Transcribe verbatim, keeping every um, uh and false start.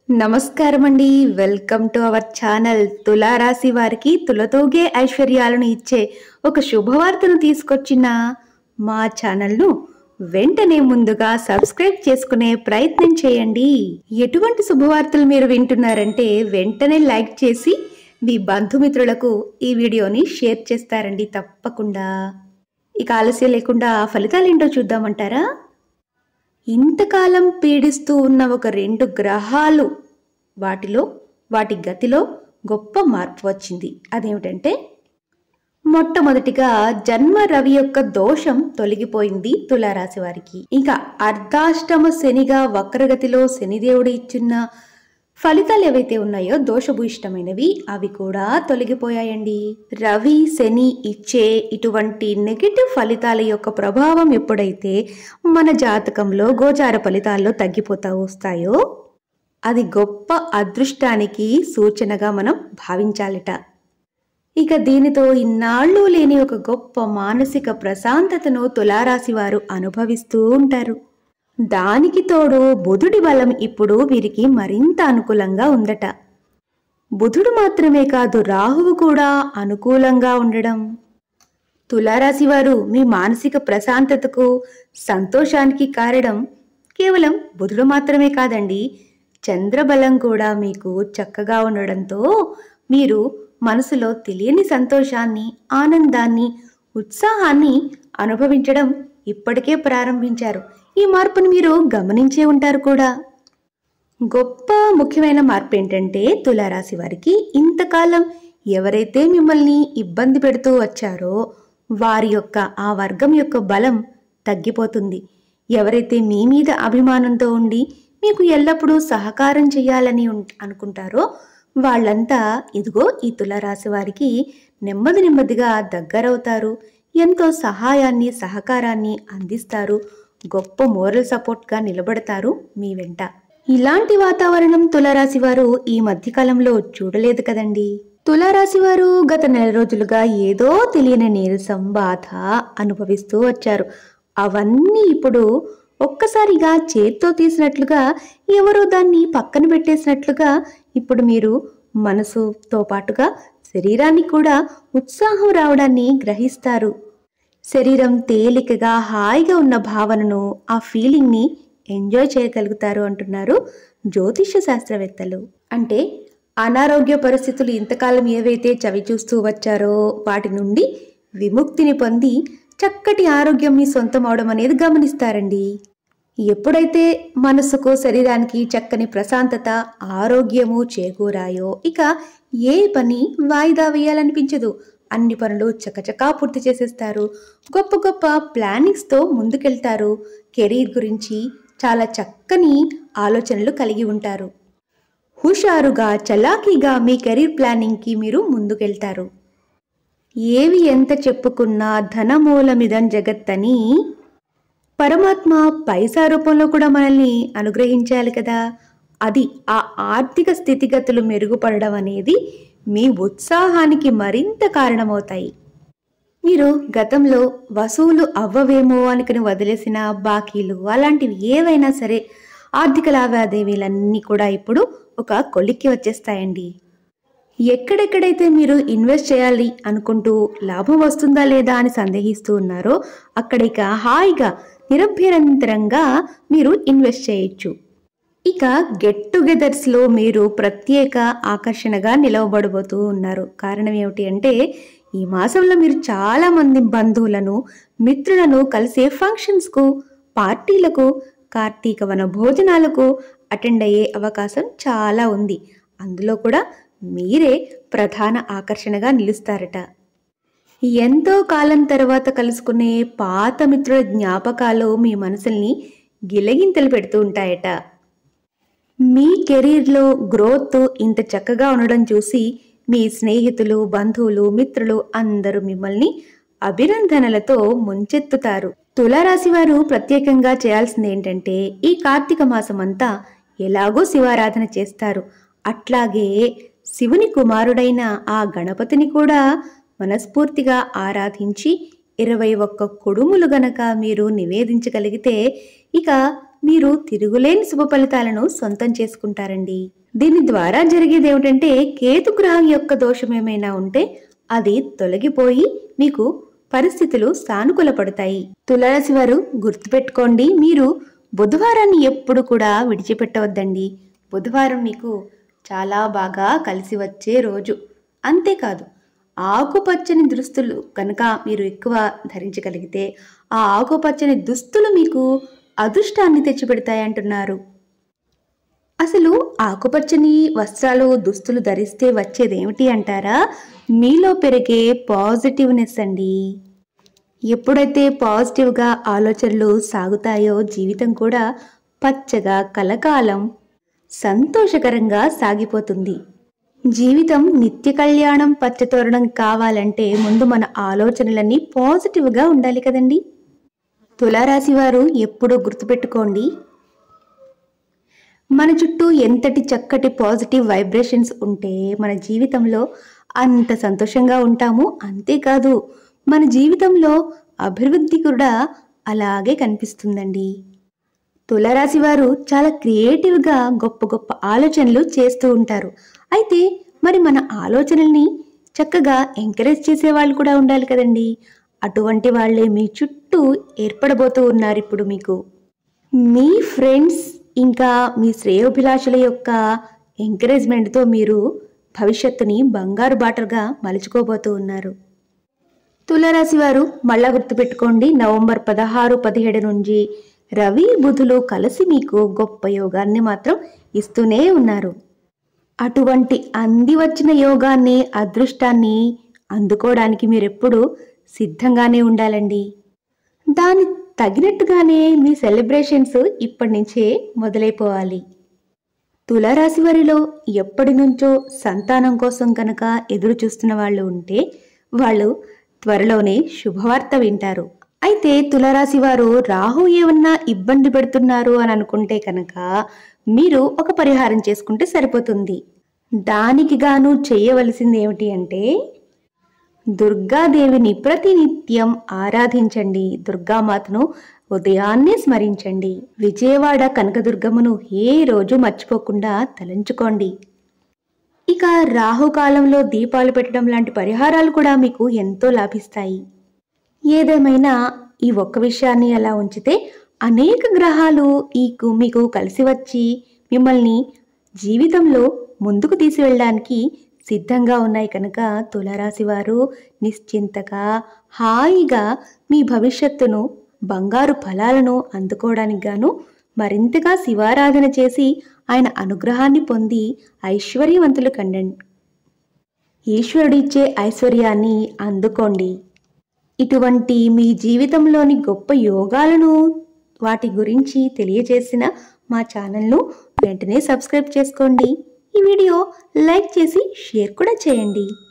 నమస్కారం అండి. Welcome to our channel. తులారాశి వారికి తులతూగే ఐశ్వర్యాలను ఇచ్చే ఒక శుభవార్తను తీసుకొచ్చిన మా ఛానల్ను వెంటనే ముందుగా సబ్స్క్రైబ్ చేసుకునే ప్రయత్నం చేయండి. ఎటువంటి శుభవార్తలు మీరు వింటున్నారంటే వెంటనే లైక్ చేసి మీ బంధుమిత్రులకు ఈ వీడియోని షేర్ చేస్తారండి తప్పకుండా. ఇక ఆలస్యం లేకుండా ఫలితాలేంటో చూద్దామంటారా? ఇంతకాలం పీడిస్తూ ఉన్న ఒక రెండు గ్రహాలు వాటిలో వాటి గతిలో గొప్ప మార్పు వచ్చింది. అదేమిటంటే మొట్టమొదటిగా జన్మ రవి యొక్క దోషం తొలగిపోయింది తులారాశి వారికి. ఇంకా అర్ధాష్టమ శనిగా వక్రగతిలో శనిదేవుడు ఇచ్చిన ఫలితాలు ఏవైతే ఉన్నాయో దోషభూయిష్టమైనవి అవి కూడా తొలగిపోయాయండి. రవి శని ఇచ్చే ఇటువంటి నెగటివ్ ఫలితాల యొక్క ప్రభావం ఎప్పుడైతే మన జాతకంలో గోచార ఫలితాల్లో తగ్గిపోతా వస్తాయో అది గొప్ప అదృష్టానికి సూచనగా మనం భావించాలట. ఇక దీనితో ఇన్నాళ్ళు లేని ఒక గొప్ప మానసిక ప్రశాంతతను తులారాశి వారు అనుభవిస్తూ ఉంటారు. దానికి తోడు బుధుడి బలం ఇప్పుడు వీరికి మరింత అనుకూలంగా ఉందట. బుధుడు మాత్రమే కాదు, రాహువు కూడా అనుకూలంగా ఉండడం తులారాశి వారు మీ మానసిక ప్రశాంతతకు సంతోషానికి కారణం కేవలం బుధుడు మాత్రమే కాదండి, చంద్రబలం కూడా మీకు చక్కగా ఉండడంతో మీరు మనసులో తెలియని సంతోషాన్ని, ఆనందాన్ని, ఉత్సాహాన్ని అనుభవించడం ఇప్పటికే ప్రారంభించారు. ఈ మార్పును మీరు గమనించే ఉంటారు కూడా. గొప్ప ముఖ్యమైన మార్పు ఏంటంటే తులారాశి వారికి ఇంతకాలం ఎవరైతే మిమ్మల్ని ఇబ్బంది పెడుతూ వచ్చారో వారి యొక్క ఆ వర్గం యొక్క బలం తగ్గిపోతుంది. ఎవరైతే మీ మీద అభిమానంతో ఉండి మీకు ఎల్లప్పుడూ సహకారం చేయాలని అనుకుంటారో వాళ్ళంతా ఇదిగో ఈ తులారాశి వారికి నెమ్మది నెమ్మదిగా దగ్గరవుతారు. ఎంతో సహాయాన్ని, సహకారాన్ని అందిస్తారు. గొప్ప మోరల్ సపోర్ట్గా నిలబడతారు మీ వెంట. ఇలాంటి వాతావరణం తులారాశి వారు ఈ మధ్యకాలంలో చూడలేదు కదండి. తులారాశి వారు గత నెల రోజులుగా ఏదో తెలియని నీరసం, బాధ అనుభవిస్తూ వచ్చారు. అవన్నీ ఇప్పుడు ఒక్కసారిగా చేత్తో తీసినట్లుగా, ఎవరో దాన్ని పక్కన పెట్టేసినట్లుగా ఇప్పుడు మీరు మనసుతో పాటుగా శరీరాన్ని కూడా ఉత్సాహం రావడాన్ని గ్రహిస్తారు. శరీరం తేలికగా హాయిగా ఉన్న భావనను, ఆ ఫీలింగ్ని ఎంజాయ్ చేయగలుగుతారు అంటున్నారు జ్యోతిష్య శాస్త్రవేత్తలు. అంటే అనారోగ్య పరిస్థితులు ఇంతకాలం ఏవైతే చవి చూస్తూ వచ్చారో వాటి నుండి విముక్తిని పొంది చక్కటి ఆరోగ్యం మీ సొంతం అవడం అనేది గమనిస్తారండి. ఎప్పుడైతే మనసుకు, శరీరానికి చక్కని ప్రశాంతత, ఆరోగ్యము చేకూరాయో ఇక ఏ పని వాయిదా వేయాలనిపించదు. అన్ని పనులు చకచకా పూర్తి చేసేస్తారు. గొప్ప గొప్ప ప్లానింగ్స్తో ముందుకెళ్తారు. కెరీర్ గురించి చాలా చక్కని ఆలోచనలు కలిగి ఉంటారు. హుషారుగా, చలాకీగా మీ కెరీర్ ప్లానింగ్కి మీరు ముందుకెళ్తారు. ఏవి ఎంత చెప్పుకున్నా ధనమూలమిదం జగత్తని పరమాత్మ పైసా రూపంలో కూడా మనల్ని అనుగ్రహించాలి కదా. అది ఆ ఆర్థిక స్థితిగతులు మెరుగుపడడం అనేది మీ ఉత్సాహానికి మరింత కారణమవుతాయి. మీరు గతంలో వసూలు అవ్వవేమో అనుకుని వదిలేసిన బాకీలు అలాంటివి ఏవైనా సరే ఆర్థిక లావాదేవీలన్నీ కూడా ఇప్పుడు ఒక కొలిక్కి వచ్చేస్తాయండి. ఎక్కడెక్కడైతే మీరు ఇన్వెస్ట్ చేయాలి అనుకుంటూ లాభం వస్తుందా లేదా అని సందేహిస్తూ ఉన్నారో అక్కడిక హాయిగా నిరభ్యంతరంగా మీరు ఇన్వెస్ట్ చేయొచ్చు. ఇక గెట్ టుగెదర్స్లో మీరు ప్రత్యేక ఆకర్షణగా నిలవబడబోతూ ఉన్నారు. కారణం ఏమిటి అంటే ఈ మాసంలో మీరు చాలామంది బంధువులను, మిత్రులను కలిసే ఫంక్షన్స్కు, పార్టీలకు, కార్తీక వన భోజనాలకు అటెండ్ అయ్యే అవకాశం చాలా ఉంది. అందులో కూడా మీరే ప్రధాన ఆకర్షణగా నిలుస్తారట. ఎంతో కాలం తర్వాత కలుసుకునే పాత మిత్రుల జ్ఞాపకాలు మీ మనసుల్ని గిలగింతలు పెడుతూ ఉంటాయట. మీ కెరీర్లో గ్రోత్ ఇంత చక్కగా ఉండడం చూసి మీ స్నేహితులు, బంధువులు, మిత్రులు అందరూ మిమ్మల్ని అభినందనలతో ముంచెత్తుతారు. తులారాశి వారు ప్రత్యేకంగా చేయాల్సింది ఏంటంటే ఈ కార్తీక మాసం అంతా ఎలాగో శివారాధన చేస్తారు. అట్లాగే శివుని కుమారుడైన ఆ గణపతిని కూడా మనస్ఫూర్తిగా ఆరాధించి ఇరవై ఒక్క కుడుములు గనక మీరు నివేదించగలిగితే ఇక మీరు తిరుగులేని శుభ ఫలితాలను సొంతం చేసుకుంటారండి. దీని ద్వారా జరిగేది ఏమిటంటే కేతు గ్రహం యొక్క దోషం ఏమైనా ఉంటే అది తొలగిపోయి మీకు పరిస్థితులు సానుకూల పడతాయి. తులారాశి వారు గుర్తుపెట్టుకోండి, మీరు బుధవారాన్ని ఎప్పుడు కూడా విడిచిపెట్టవద్దండి. బుధవారం మీకు చాలా బాగా కలిసి వచ్చే రోజు. అంతేకాదు, ఆకుపచ్చని దుస్తులు కనుక మీరు ఎక్కువ ధరించగలిగితే ఆ ఆకుపచ్చని దుస్తులు మీకు అదృష్టాన్ని తెచ్చిపెడతాయి అంటున్నారు. అసలు ఆకుపచ్చని వస్త్రాలు దుస్తులు ధరిస్తే వచ్చేది ఏమిటి అంటారా? మీలో పెరిగే పాజిటివ్నెస్ అండి. ఎప్పుడైతే పాజిటివ్గా ఆలోచనలు సాగుతాయో జీవితం కూడా పచ్చగా కలకాలం సంతోషకరంగా సాగిపోతుంది. జీవితం నిత్య కళ్యాణం పచ్చతోరణం కావాలంటే ముందు మన ఆలోచనలన్నీ పాజిటివ్గా ఉండాలి కదండి. తులారాశి వారు ఎప్పుడూ గుర్తుపెట్టుకోండి, మన చుట్టూ ఎంతటి చక్కటి పాజిటివ్ వైబ్రేషన్స్ ఉంటే మన జీవితంలో అంత సంతోషంగా ఉంటాము. అంతేకాదు, మన జీవితంలో అభివృద్ధి కూడా అలాగే కనిపిస్తుందండి. తులారాశి వారు చాలా క్రియేటివ్గా గొప్ప గొప్ప ఆలోచనలు చేస్తూ ఉంటారు. అయితే మరి మన ఆలోచనల్ని చక్కగా ఎంకరేజ్ చేసే వాళ్ళు కూడా ఉండాలి కదండి. అటువంటి వాళ్ళే మీ చుట్టూ ఏర్పడబోతూ ఉన్నారు ఇప్పుడు మీకు. మీ ఫ్రెండ్స్ ఇంకా మీ శ్రేయోభిలాషుల యొక్క ఎంకరేజ్మెంట్తో మీరు భవిష్యత్తుని బంగారు బాటలుగా మలుచుకోబోతూ ఉన్నారు. తులారాశి వారు మళ్ళా గుర్తుపెట్టుకోండి, నవంబర్ పదహారు పదిహేడు నుంచి రవి బుధులు కలిసి మీకు గొప్ప యోగాన్ని మాత్రం ఇస్తూనే ఉన్నారు. అటువంటి అంది వచ్చిన యోగాన్ని అదృష్టాన్ని అందుకోవడానికి మీరెప్పుడు సిద్ధంగానే ఉండాలండి. దాని తగినట్టుగానే మీ సెలబ్రేషన్స్ ఇప్పటి నుంచే మొదలైపోవాలి. తులారాశి వారిలో ఎప్పటి నుంచో సంతానం కోసం కనుక ఎదురు చూస్తున్న వాళ్ళు ఉంటే వాళ్ళు త్వరలోనే శుభవార్త వింటారు. అయితే తులారాశి వారు రాహు ఏమన్నా ఇబ్బంది పెడుతున్నారు అని అనుకుంటే కనుక మీరు ఒక పరిహారం చేసుకుంటే సరిపోతుంది. దానికి గాను చేయవలసింది ఏమిటి అంటే దుర్గాదేవిని ప్రతినిత్యం ఆరాధించండి. దుర్గామాతను ఉదయాన్నే స్మరించండి. విజయవాడ కనకదుర్గమ్మను ఏ రోజు మర్చిపోకుండా తలంచుకోండి. ఇక రాహుకాలంలో దీపాలు పెట్టడం లాంటి పరిహారాలు కూడా మీకు ఎంతో లాభిస్తాయి. ఏదేమైనా ఈ ఒక్క విషయాన్ని అలా ఉంచితే అనేక గ్రహాలు ఈ మీకు కలిసి వచ్చి మిమ్మల్ని జీవితంలో ముందుకు తీసుకెళ్ళడానికి సిద్ధంగా ఉన్నాయి కనుక తులారాశి వారు నిశ్చింతగా హాయిగా మీ భవిష్యత్తును బంగారు ఫలాలను అందుకోవడానికి గాను మరింతగా శివారాధన చేసి ఆయన అనుగ్రహాన్ని పొంది ఐశ్వర్యవంతులు కండండి. ఈశ్వరుడిచ్చే ఐశ్వర్యాన్ని అందుకోండి. ఇటువంటి మీ జీవితంలోని గొప్ప యోగాలను వాటి గురించి తెలియజేసిన మా ఛానల్ను వెంటనే సబ్స్క్రైబ్ చేసుకోండి. ఈ వీడియో లైక్ చేసి షేర్ కూడా చేయండి.